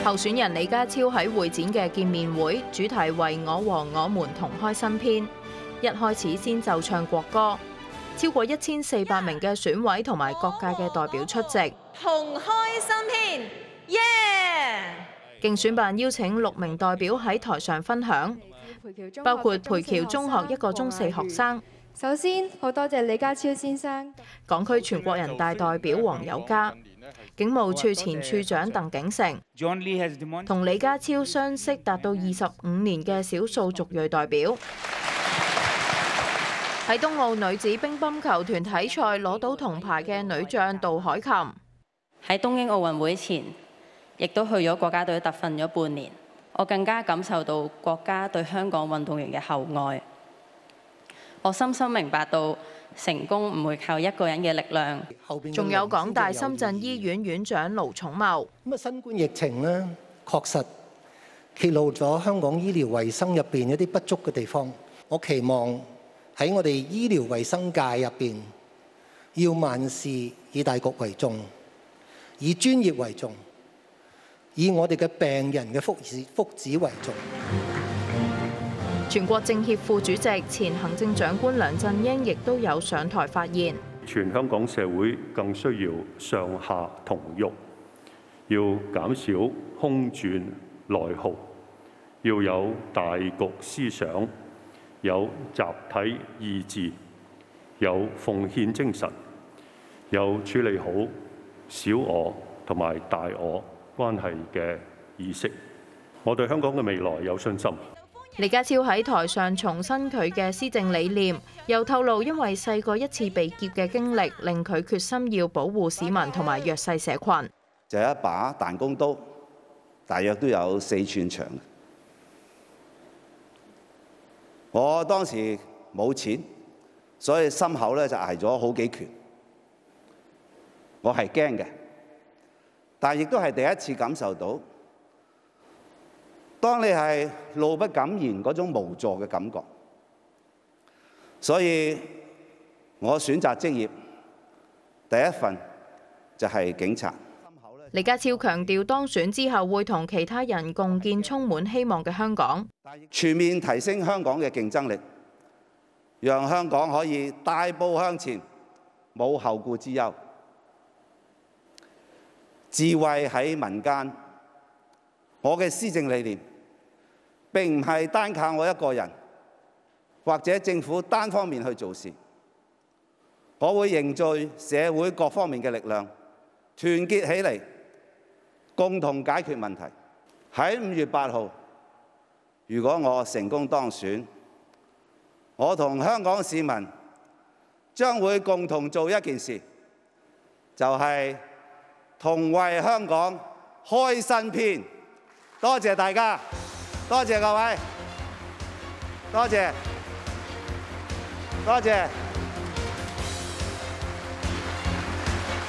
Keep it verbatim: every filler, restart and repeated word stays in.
候選人李家超喺會展嘅見面會，主題為我和我們同開新篇。一開始先就唱國歌，超過一千四百名嘅選委同埋各界嘅代表出席。 同開新篇，耶！ 競選辦邀請六名代表喺台上分享，包括培僑中學一個中四學生。 首先，好多謝李家超先生。 港區全國人大代表黃友嘉。警務處前處長鄧景成，同李家超相識達到二十五年嘅少數族裔代表，喺東奧女子乒乓球團體賽攞到銅牌嘅女將杜凱琹， 喺東京奧運會前，亦都去咗國家隊特訓咗半年，我更加感受到國家對香港運動員嘅厚愛，我深深明白到，成功唔會靠一個人嘅力量。 仲有港大深圳醫院院長盧寵茂。 咁啊，新冠疫情呢，確實揭露咗香港醫療衛生入邊一啲不足嘅地方。我期望喺我哋醫療衛生界入邊，要萬事以大局為重，以專業為重，以我哋嘅病人嘅福祉福祉為重。 全國政協副主席、前行政長官梁振英亦都有上台發言。 全香港社會更需要上下同欲，要減少空轉內耗，要有大局思想，有集體意志，有奉獻精神，有處理好小我同埋大我關係嘅意識。我對香港嘅未來有信心。 李家超喺台上重申佢嘅施政理念，又透露因為細個一次被劫嘅經歷，令佢決心要保護市民同埋弱勢社群。 就一把彈弓刀，大約都有四寸長。我當時冇錢，所以心口咧就捱咗好幾拳。我係驚嘅，但亦都係第一次感受到。當你係怒不敢言嗰種無助嘅感覺，所以我選擇職業第一份就係警察。 李家超強調，當選之後會同其他人共建充滿希望嘅香港， 全面提升香港嘅競爭力，讓香港可以大步向前，冇後顧之憂。智慧喺民間，我嘅施政理念並唔係單靠我一個人，或者政府單方面去做事。我會凝聚社會各方面嘅力量，團結起嚟，共同解決問題。喺五月八號，如果我成功當選，我同香港市民將會共同做一件事，就係同為香港開新篇。多謝大家。多謝各位，多謝，多謝。